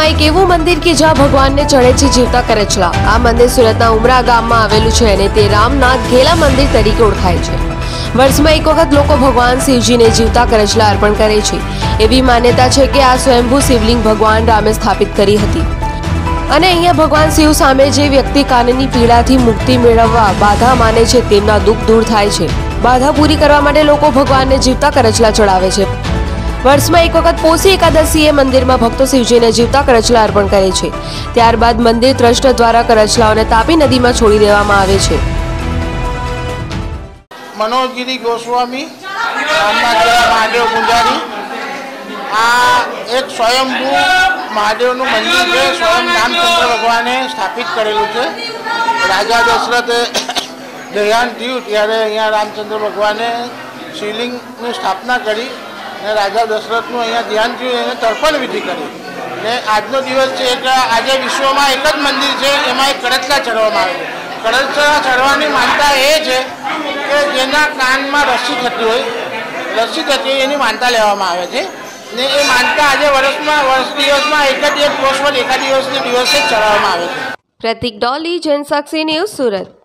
વર્ષમાં એક એવું મંદિર કે જ્યાં ભગવાનને ચડે છે જીવતા કરચલા। આ મંદિર સુરતના ઉમરા ગામમાં આવેલું છે અને તે રામનાથ ઘેલા મંદિર તરીકે ઓળખાય છે। વર્ષમાં એક વખત લોકો ભગવાન શિવજીને જીવતા કરચલા અર્પણ કરે છે। એવી માન્યતા છે કે આ સ્વયંભૂ શિવલિંગ ભગવાન રામે સ્થાપિત કરી હતી અને અહીંયા ભગવાન શિવ સામે જે વ્યક્તિ કાનની પીડાથી મુક્તિ મેળવવા બાધા માને છે તેમના દુઃખ દૂર થાય છે। બાધા પૂરી કરવા માટે લોકો ભગવાનને જીવતા કરચલા ચડાવે છે। વર્ષમાં એક વખત પોષી એકાદશીએ મંદિરમાં ભક્તો શિવજીને જીવતા કરચલા અર્પણ કરે છે। ત્યારબાદ મંદિર ટ્રસ્ટ દ્વારા કરચલાઓને તાપી નદીમાં છોડી દેવામાં આવે છે। मनोजगिरी गोस्वामी महादेव गुंजारी आ एक स्वयंभू महादेवનું મંદિર છે। સ્વયં રામચંદ્ર ભગવાને સ્થાપિત કરેલું છે। રાજા દશરથે દેહાંત થયું ત્યારે અહીંયા રામચંદ્ર ભગવાને શિવલિંગની સ્થાપના કરી અને રાજા દશરથનું અહીંયા ધ્યાન થયું એને તર્પણ વિધિ કરી ને આજનો દિવસ છે કે આજે વિશ્વમાં એક જ મંદિર છે એમાં એક કરચલા ચડવામાં આવે છે। કરચલા ચડવાની માનતા એ છે કે જેના કાનમાં રસી થતી હોય એની માનતા લેવામાં આવે છે ને એ માનતા આજે દિવસમાં એક જ એક વર્ષ પર એકાદ દિવસને દિવસે જ ચડાવવામાં આવે છે। પ્રતિક ડોલી, જનસાક્ષી ન્યૂઝ, સુરત।